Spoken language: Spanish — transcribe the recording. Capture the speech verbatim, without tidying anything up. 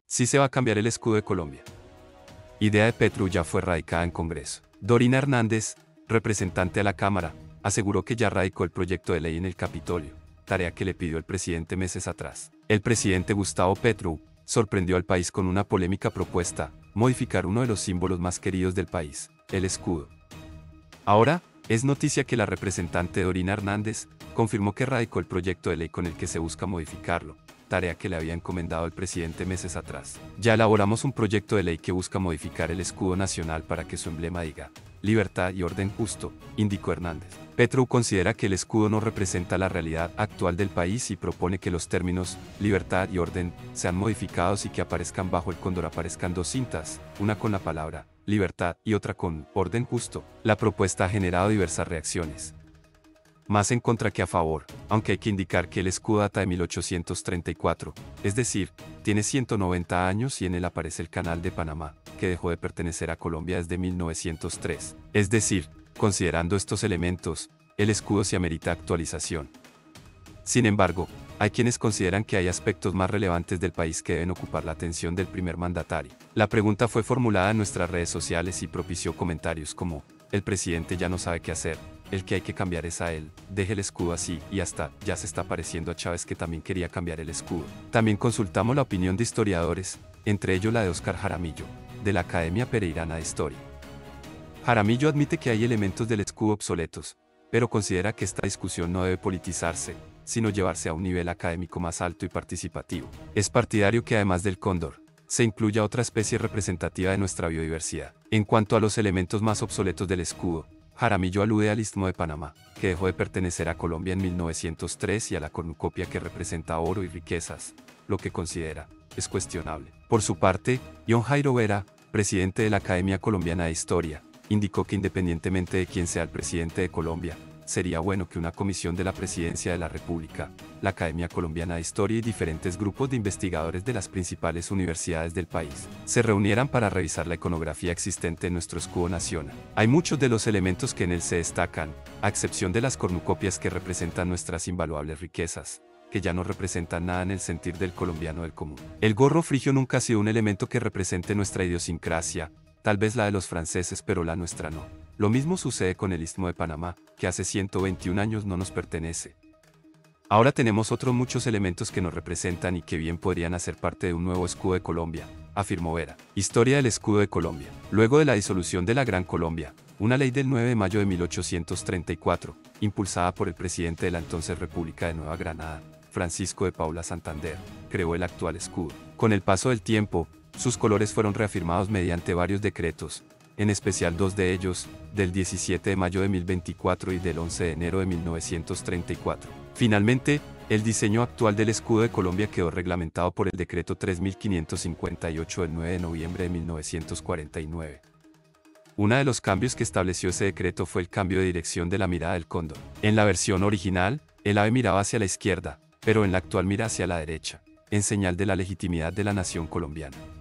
Sí se va a cambiar el escudo de Colombia. Idea de Petro ya fue radicada en Congreso. Dorina Hernández, representante a la Cámara, aseguró que ya radicó el proyecto de ley en el Capitolio, tarea que le pidió el presidente meses atrás. El presidente Gustavo Petro sorprendió al país con una polémica propuesta, modificar uno de los símbolos más queridos del país, el escudo. Ahora, es noticia que la representante Dorina Hernández confirmó que radicó el proyecto de ley con el que se busca modificarlo, tarea que le había encomendado el presidente meses atrás. Ya elaboramos un proyecto de ley que busca modificar el escudo nacional para que su emblema diga libertad y orden justo, indicó Hernández. Petro considera que el escudo no representa la realidad actual del país y propone que los términos libertad y orden sean modificados y que aparezcan bajo el cóndor aparezcan dos cintas, una con la palabra libertad y otra con orden justo. La propuesta ha generado diversas reacciones, más en contra que a favor, aunque hay que indicar que el escudo data de mil ochocientos treinta y cuatro, es decir, tiene ciento noventa años y en él aparece el Canal de Panamá, que dejó de pertenecer a Colombia desde mil novecientos tres. Es decir, considerando estos elementos, el escudo se amerita actualización. Sin embargo, hay quienes consideran que hay aspectos más relevantes del país que deben ocupar la atención del primer mandatario. La pregunta fue formulada en nuestras redes sociales y propició comentarios como, el presidente ya no sabe qué hacer, el que hay que cambiar es a él, deje el escudo así, y hasta, ya se está pareciendo a Chávez que también quería cambiar el escudo. También consultamos la opinión de historiadores, entre ellos la de Óscar Jaramillo, de la Academia Pereirana de Historia. Jaramillo admite que hay elementos del escudo obsoletos, pero considera que esta discusión no debe politizarse, sino llevarse a un nivel académico más alto y participativo. Es partidario que además del cóndor, se incluya otra especie representativa de nuestra biodiversidad. En cuanto a los elementos más obsoletos del escudo, Jaramillo alude al Istmo de Panamá, que dejó de pertenecer a Colombia en mil novecientos tres y a la cornucopia que representa oro y riquezas, lo que considera es cuestionable. Por su parte, John Jairo Vera, presidente de la Academia Colombiana de Historia, indicó que independientemente de quién sea el presidente de Colombia, sería bueno que una comisión de la Presidencia de la República, la Academia Colombiana de Historia y diferentes grupos de investigadores de las principales universidades del país, se reunieran para revisar la iconografía existente en nuestro escudo nacional. Hay muchos de los elementos que en él se destacan, a excepción de las cornucopias que representan nuestras invaluables riquezas, que ya no representan nada en el sentir del colombiano del común. El gorro frigio nunca ha sido un elemento que represente nuestra idiosincrasia, tal vez la de los franceses pero la nuestra no. Lo mismo sucede con el Istmo de Panamá, que hace ciento veintiún años no nos pertenece. Ahora tenemos otros muchos elementos que nos representan y que bien podrían hacer parte de un nuevo escudo de Colombia, afirmó Vera. Historia del escudo de Colombia. Luego de la disolución de la Gran Colombia, una ley del nueve de mayo de mil ochocientos treinta y cuatro, impulsada por el presidente de la entonces República de Nueva Granada, Francisco de Paula Santander, creó el actual escudo. Con el paso del tiempo, sus colores fueron reafirmados mediante varios decretos, en especial dos de ellos, del diecisiete de mayo de mil veinticuatro y del once de enero de mil novecientos treinta y cuatro. Finalmente, el diseño actual del escudo de Colombia quedó reglamentado por el decreto tres mil quinientos cincuenta y ocho del nueve de noviembre de mil novecientos cuarenta y nueve. Uno de los cambios que estableció ese decreto fue el cambio de dirección de la mirada del cóndor. En la versión original, el ave miraba hacia la izquierda, pero en la actual mira hacia la derecha, en señal de la legitimidad de la nación colombiana.